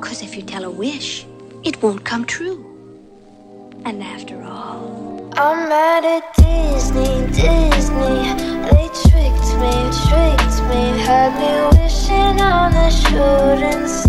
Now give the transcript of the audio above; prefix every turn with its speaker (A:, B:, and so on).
A: 'Cause if you tell a wish, it won't come true. And after all,
B: I'm mad at Disney. They tricked me. Had me wishing on a shooting star.